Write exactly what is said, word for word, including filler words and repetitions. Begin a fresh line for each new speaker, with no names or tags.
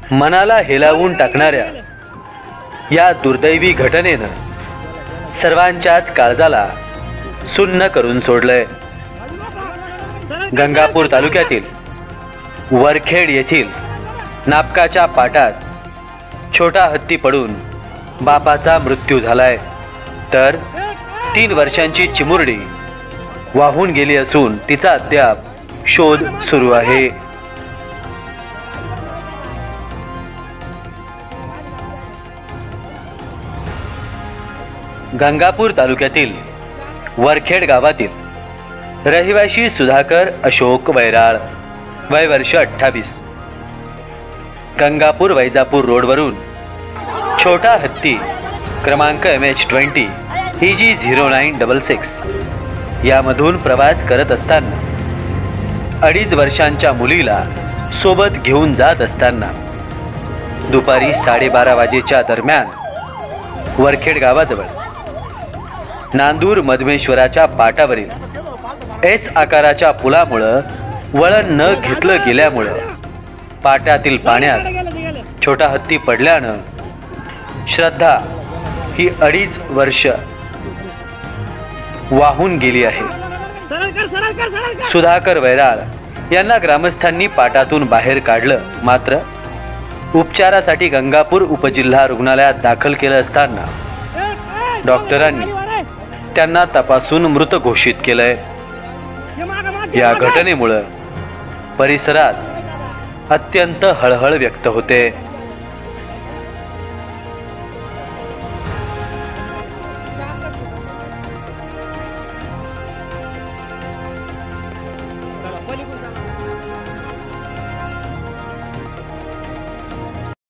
मनाला हेलावून टाकणाऱ्या या दुर्दैवी घटनेनं सर्वांच्याच काळजाला सुन्न करून सोडलंय। गंगापूर तालुक्यातील वरखेड येथील नापकाच्या पाटात छोटा हत्ती पडून बापाचा मृत्यू झालाय, तर तीन वर्षांची चिमुरडी वाहून गेली असून तिचा अद्याप शोध सुरू आहे। गंगापूर तालुक्यातील वरखेड गावातील रहिवाशी सुधाकर अशोक वैराळ, वय वर्ष अठ्ठावीस, गंगापूर वैजापूर रोडवरून छोटा हत्ती क्रमांक एम एच ट्वेंटी ही G zero nine double six यामधून प्रवास करत असताना अडीच वर्षांच्या मुलीला सोबत घेऊन जात असताना दुपारी साडेबारा वाजेच्या दरम्यान वरखेड गावाजवळ नांदूर मधमेश्वराच्या पाटावरील एस आकाराच्या पुलामुळं वळण न घेतलं गेल्यामुळं पाटातील पाण्यात छोटा हत्ती पडल्यानं श्रद्धा ही अडीच वर्ष वाहून गेली आहे। सुधाकर वैराळ यांना ग्रामस्थांनी पाटातून बाहेर काढलं, मात्र उपचारासाठी गंगापूर उपजिल्हा रुग्णालयात दाखल केलं असताना डॉक्टरांनी त्यांना तपासून मृत घोषित केलंय। या घटनेमुळे परिसरात अत्यंत हळहळ व्यक्त होते।